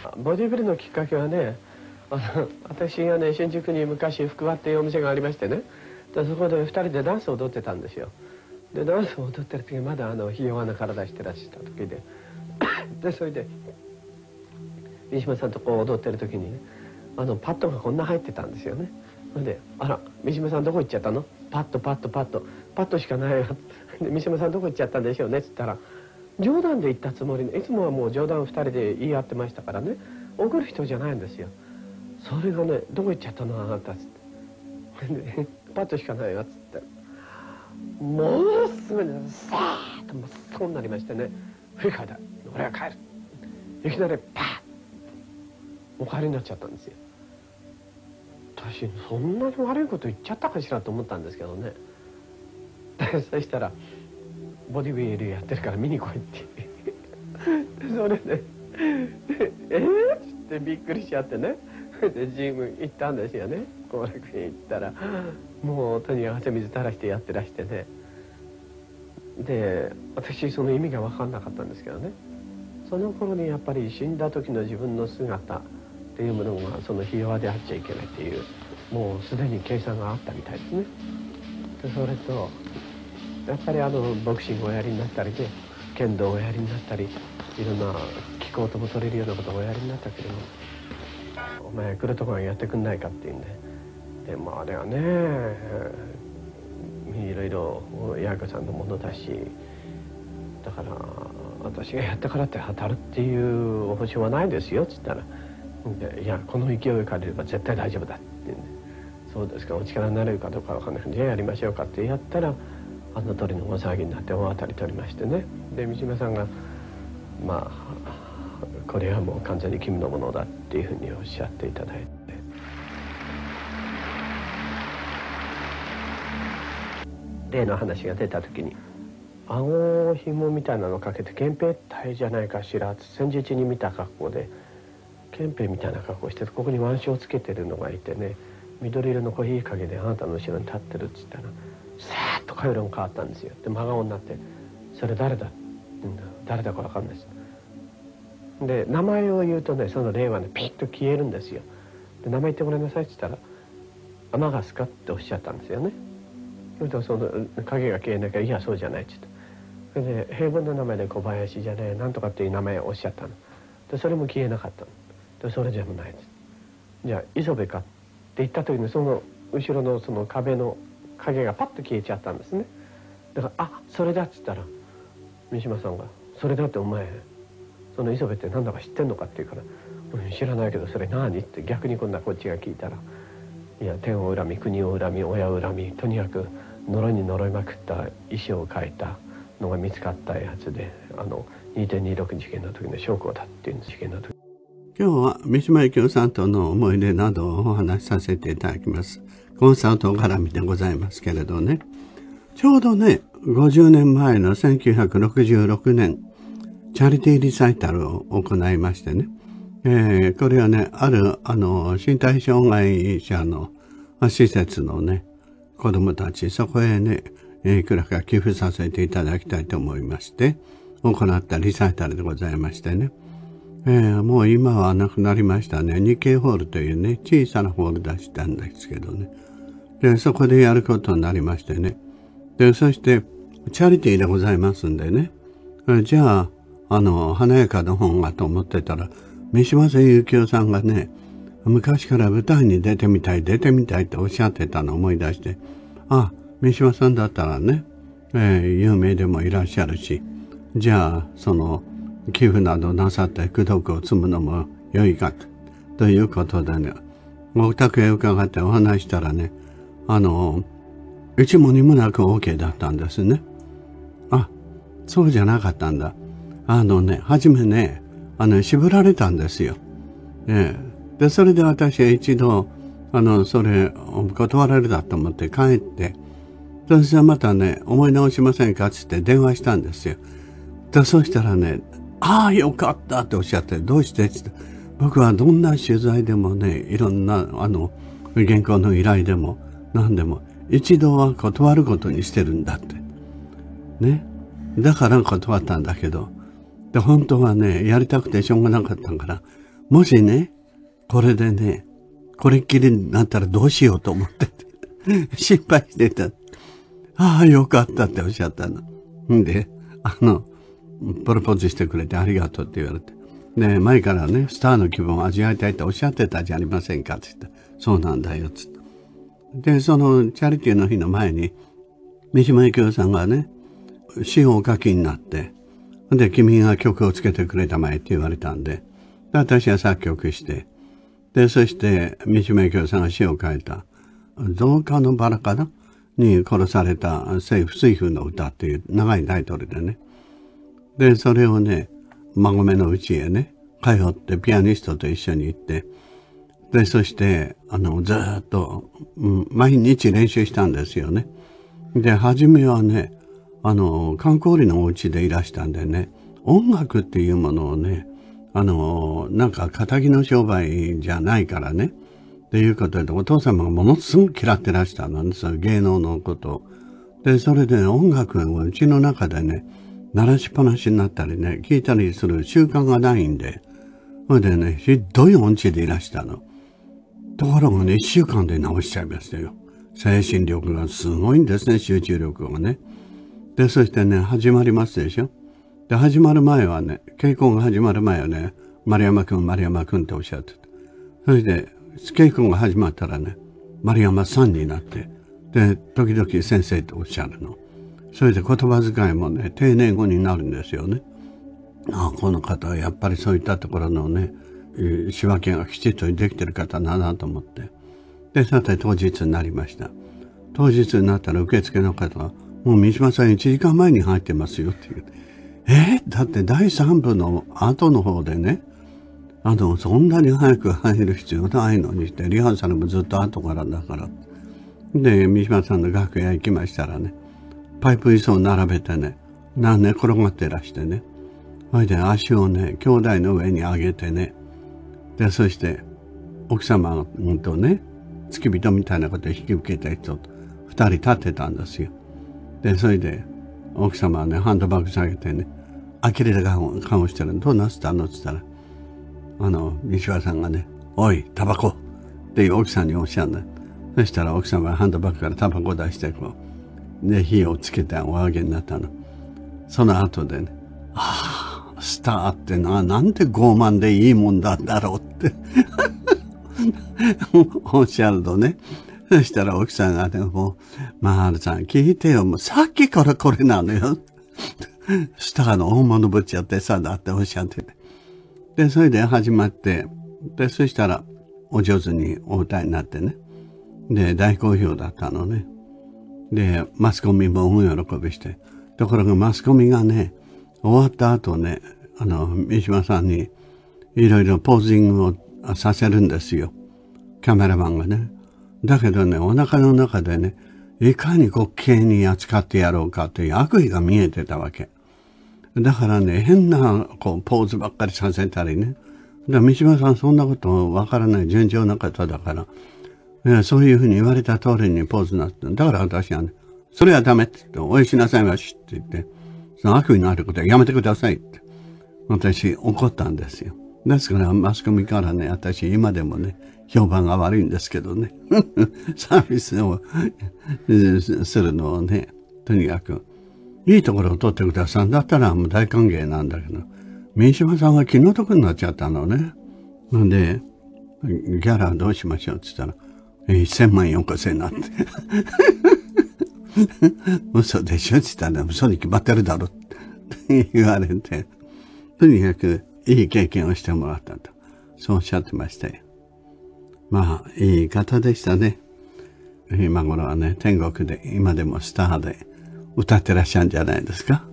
ボディビルのきっかけはね、私がね新宿に昔福和っていうお店がありましてね、でそこで2人でダンスを踊ってたんですよ。でダンスを踊ってる時まだひ弱な体してらっしゃった時ででそれで三島さんとこう踊ってる時にね、パッドがこんな入ってたんですよね。それで「あら三島さんどこ行っちゃったの？パッドパッドパッドパッドしかないわ」で三島さんどこ行っちゃったんでしょうねっつったら、冗談で言ったつもりの、いつもはもう冗談2人で言い合ってましたからね、怒る人じゃないんですよ。それがね「どこ行っちゃったのあなた」っつってで「パッドしかないわ」っつってものすごいねさーっと真っ青になりましてね、振り返った「俺は帰る」いきなりパーッお帰りになっちゃったんですよ。私そんなに悪いこと言っちゃったかしらと思ったんですけどね。でそしたら「ボディビルやってるから見に来い」ってでそれで「ってびっくりしちゃってね、でジム行ったんですよね。後楽園行ったらもうとにかく汗水垂らしてやってらしてね、で私その意味が分かんなかったんですけどね、その頃にやっぱり死んだ時の自分の姿っていうものがそのひ弱であっちゃいけないっていうもうすでに計算があったみたいですね。でそれとやっぱりボクシングをおやりになったりで剣道をおやりになったりいろんな気候とも取れるようなことをおやりになったけども、お前来るところやってくんないかっていうんで、もあれはねいろいろ八重子さんのものだし、だから私がやったからって当たるっていう保証はないですよっつったら「いやこの勢いを借りれば絶対大丈夫だ」って言うんで「そうですか、お力になれるかどうかわかんないけどじゃあやりましょうか」ってやったらあの通りの大騒ぎになって大当たり取りましてね。で三島さんがまあこれはもう完全に君のものだっていうふうにおっしゃっていただいて、例の話が出た時に顎紐みたいなのかけて憲兵隊じゃないかしらって戦時中に見た格好で憲兵みたいな格好してここに腕章をつけてるのがいてね、緑色のコーヒー影であなたの後ろに立ってるっつったらさーっと顔色が変わったんですよ。で真顔になって「それ誰だ?」って言うんだ。誰だか分かんないです。で名前を言うとねその霊はねピッと消えるんですよ。で名前言ってごらんなさいって言ったら「天ヶ須か?」っておっしゃったんですよね。それとその影が消えなきゃ「いやそうじゃない」って言って、それで平凡な名前で小林じゃねえなんとかっていう名前をおっしゃったの。でそれも消えなかったの。でそれじゃもないです。じゃあ磯部かって言った時にその後ろのその壁の影がパッと消えちゃったんですね。だから「あそれだ」っつったら三島さんが「それだってお前その磯部って何だか知ってんのか?」って言うから「知らないけどそれ何?」って逆に今度はこっちが聞いたら「いや天を恨み国を恨み親を恨みとにかく呪いに呪いまくった遺書を書いたのが見つかったやつで2.26 事件の時の証拠だ」っていうんです。事件の時今日は三島由紀夫さんとの思い出などをお話しさせていただきます。コンサート絡みでございますけれどね、ちょうどね50年前の1966年チャリティーリサイタルを行いましてね、これはねある身体障害者の施設のね子どもたち、そこへねいくらか寄付させていただきたいと思いまして行ったリサイタルでございましてね、もう今はなくなりましたね。日経ホールというね小さなホール出したんですけどね、でそこでやることになりましてね、でそしてチャリティーでございますんでね、じゃあ華やかな本がと思ってたら三島由紀夫さんがね昔から舞台に出てみたいっておっしゃってたのを思い出して、あ三島さんだったらね、有名でもいらっしゃるし、じゃあその寄付などなさって功徳を積むのも良いかということでね、お宅へ伺ってお話したらね一も二もなく OK だったんですね。あ、そうじゃなかったんだ。初めね渋られたんですよ。でそれで私は一度それを断られたと思って帰って、そしてまたね思い直しませんかっつって電話したんですよ。でそうしたらね「ああよかった」っておっしゃって、どうしてって言って、僕はどんな取材でもねいろんな原稿の依頼でも何でも一度は断ることにしてるんだってね。だから断ったんだけど、で本当はねやりたくてしょうがなかったから、 もしね、これでね、これっきりになったらどうしようと思ってて、心配してた。ああ、よかったっておっしゃったの。んで、プロポーズしてくれてありがとうって言われて。で、前からね、スターの気分を味わいたいっておっしゃってたじゃありませんかって言って、そうなんだよ、つって。で、そのチャリティーの日の前に、三島由紀夫さんがね、詩をお書きになって、で、君が曲をつけてくれたまえって言われたんで、私は作曲して、で、そして、三島由紀夫さんが詩を書いた、増加のバラかなに殺された水夫の歌っていう長いタイトルでね。で、それをね、孫目の家へね、通ってピアニストと一緒に行って、で、そして、ずっと、毎日練習したんですよね。で、初めはね、観光里のお家でいらしたんでね、音楽っていうものをね、なんか仇の商売じゃないからね、っていうことで、お父様がものすごく嫌ってらしたのね、そういう芸能のことを。で、それで、ね、音楽をうちの中でね、鳴らしっぱなしになったりね、聞いたりする習慣がないんで、それでね、ひどい音痴でいらしたの。ところがね、1週間で治しちゃいましたよ。精神力がすごいんですね、集中力がね。で、そしてね、始まりますでしょ。で、始まる前はね、稽古が始まる前はね、丸山くんっておっしゃってた。それで、稽古が始まったらね、丸山さんになって、で、時々先生とおっしゃるの。それで言葉遣いもね、丁寧語になるんですよね。ああ、この方はやっぱりそういったところのね、仕分けがきちっとできてる方だなと思って。で、さて当日になりました。当日になったら受付の方が、もう三島さん1時間前に入ってますよって言う。だって第3部の後の方でね、そんなに早く入る必要ないのにして、リハーサルもずっと後からだから。で、三島さんの楽屋行きましたらね、パイプ椅子を並べてね、寝転がってらしてね、それで足をね、兄弟の上に上げてね、で、そして、奥様とね、付き人みたいなことを引き受けた人と2人立ってたんですよ。で、それで、奥様はね、ハンドバッグ下げてね、呆れた顔してるの、どうなすったのって言ったら、西川さんがね、おい、タバコっていう奥さんにおっしゃるんだ。そしたら奥様がハンドバッグからタバコを出して、こう、で、火をつけてお上げになったの。その後でね、スターってなんて傲慢でいいもんだろうっておっしゃるとね、そしたら奥さんがね、もう、マールさん聞いてよ、もうさっきからこれなのよ。スターの大物ぶっちゃってさ、だっておっしゃってて。で、それで始まって、で、そしたらお上手にお歌いになってね。で、大好評だったのね。で、マスコミも大喜びして。ところがマスコミがね、終わった後ね、三島さんにいろいろポージングをさせるんですよ。カメラマンがね。だけどね、お腹の中でね、いかに滑稽に扱ってやろうかという悪意が見えてたわけ。だからね、変なポーズばっかりさせたりね。三島さんそんなことわからない順調な方だから、そういうふうに言われた通りにポーズになって。だから私はね、それはダメって言って、お許しなさいましって言って、その悪意のあることはやめてくださいって、私怒ったんですよ。ですからマスコミからね、私今でもね、評判が悪いんですけどね。サービスをするのをね、とにかく、いいところを取ってくださいんだったらもう大歓迎なんだけど、三島さんが気の毒になっちゃったのね。なんで、ギャラどうしましょうって言ったら、1000万よこせなって。嘘でしょって言ったら、嘘に決まってるだろって言われて、とにかくいい経験をしてもらったと。そうおっしゃってましたよ。まあ、いい方でしたね。今頃はね、天国で、今でもスターで歌ってらっしゃるんじゃないですか。